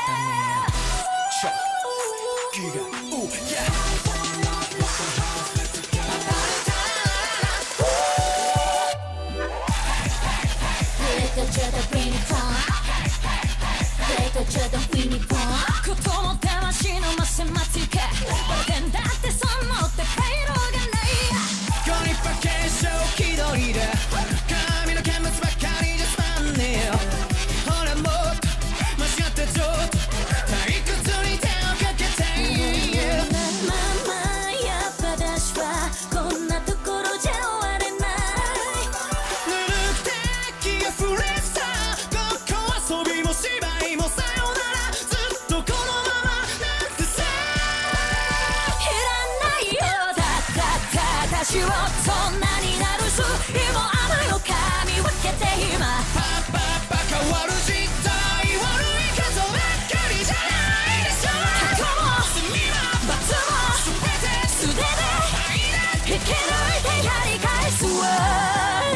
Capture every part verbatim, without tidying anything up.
ことも魂のマセマティカバレてんだってそのってフェイロがないゴリパケーション気取りで髪の見物ばっかりじゃつまんねえよほらもっと間違ってちょっと退屈に手をかけてまあまあやっぱ私はこんなところじゃ終われないぬるくて気が触れさごっこ遊びも芝居もさよならずっとこのままなんてさいらないよだだだ私をそんなになるすいも甘いのか見分けて今パッパッパ変わる時代悪いことばっかりじゃないでしょ過去も罪は罰も全て素手で引き抜いてやり返すわ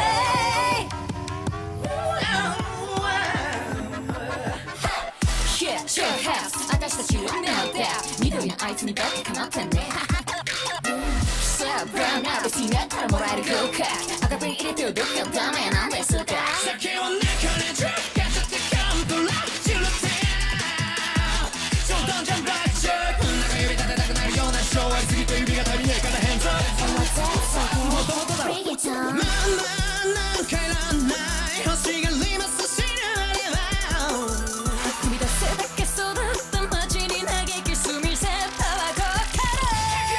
私たち運命なんて緑のあいつにだってかまってんねさあブラウンな別になったらもらえるよか赤ペン入れてよどっかダメなんですか酒を中でドラッガチャってカントラジルテー冗談じゃんブラックジャック中指立てたくなるような昭和すぎて指が足りねえからヘンズアップもともとだろまあまあなんかいらんない欲しがります死ぬまでは踏み出せだけ育った街に嘆きすみせたわこっから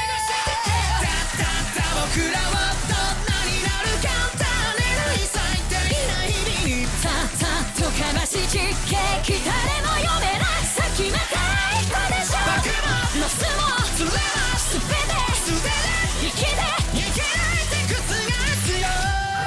僕らはどんなになるか種類咲いていない日々たたと悲しい実景誰も読めない先また一個でしょ僕もロスもそれは全て素手で生きていけないって覆すよ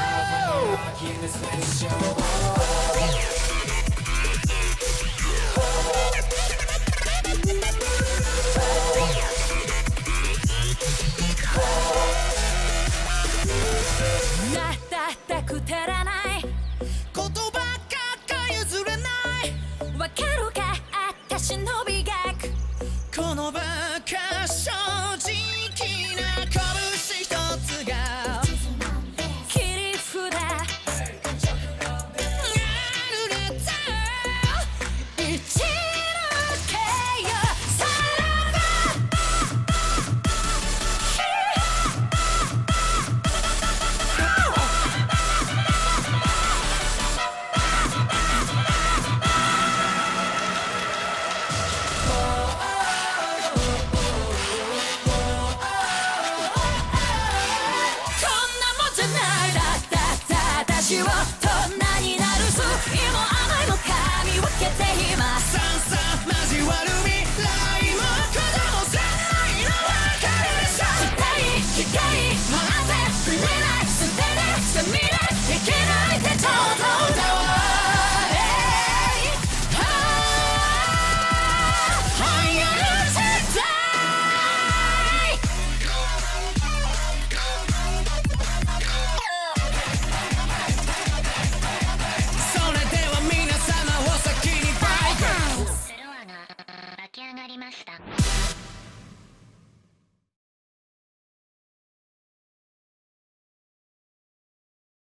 だだだくだらない言葉が譲れないわかるか私の美学このバカ正直な拳一つが切り札私をどんなになるすいも甘いもかみ分けています